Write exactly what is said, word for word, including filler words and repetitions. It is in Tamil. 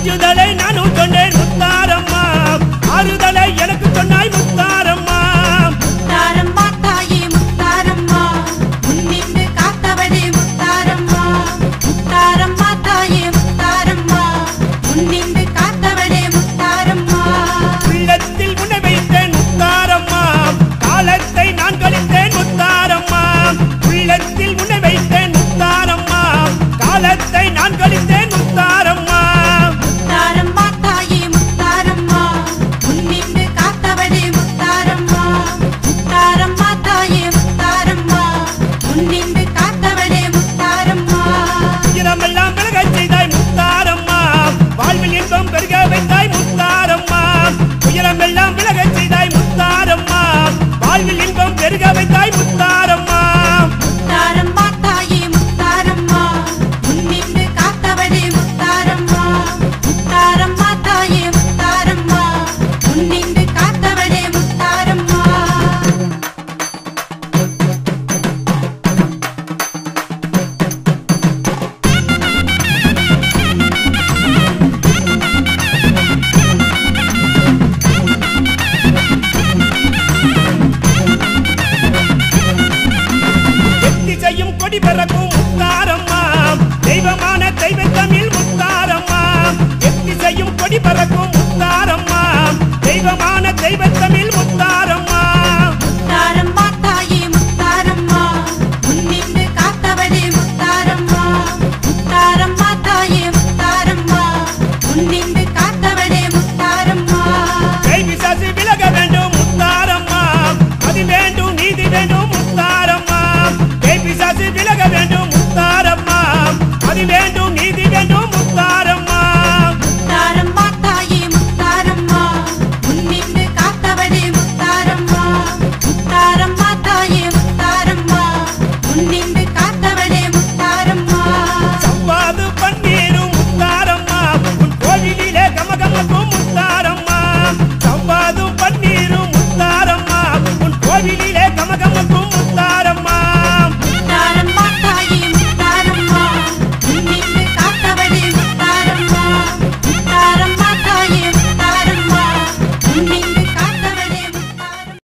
அஞ்சுதலை நானும் சொன்னேன் முத்தாரம்மா ஆறுதலை எனக்கு சொன்னாய் முத்தாரம்மா முத்தாரம்மா தாயே முத்தாரம்மா முன்னின்று காத்தவளே முத்தாரம்மா முத்தாரம்மா தாயே முத்தாரம்மா முன்னின்று காத்தவளே முத்தாரம்மா உள்ளத்தில் உன்னை வைத்தேன் முத்தாரம்மா காலத்தை நான் கழித்தேன் முத்தாரம்மா உள்ளத்தில் உன்னை வைத்தேன் முத்தாரம்மா காலத்தை நான் கழித்தேன் முத்தாரம்மா முத்தாரம்மா தாயே முத்தாரம்மா முன்னின்று காத்தவளே முத்தாரம்மா முத்தாரம்மா தாயே முத்தாரம்மா முன்னின்று காத்தவளே முத்தாரம்மா இரமெல்லாம் விலகச் செய்தாய் முத்தாரம்மா வாழ்வில் இன்பம் பெருக வைத்தாய் முத்தாரம்மா உயரமெல்லாம் விலகச் செய்தாய் முத்தாரம்மா வாழ்வில் இன்பம் பெருக வைத்தாய் முத்தாரம்மா முத்தாரம்மா தாயே முத்தாரம்மா முன்னின்று காத்தவளே முத்தாரம்மா முத்தாரம்மா தாயே முத்தாரம்மா முன்னின்று காத்தவளே முத்தாரம்மா எத்திசையும் கொடி பறக்கும் முத்தாரம்மா தெய்வமான தெய்வ தமிழ் முத்தாரம்மா எத்திசையும் கொடி பறக்கும் முத்தாரம்மா தெய்வமான தெய்வ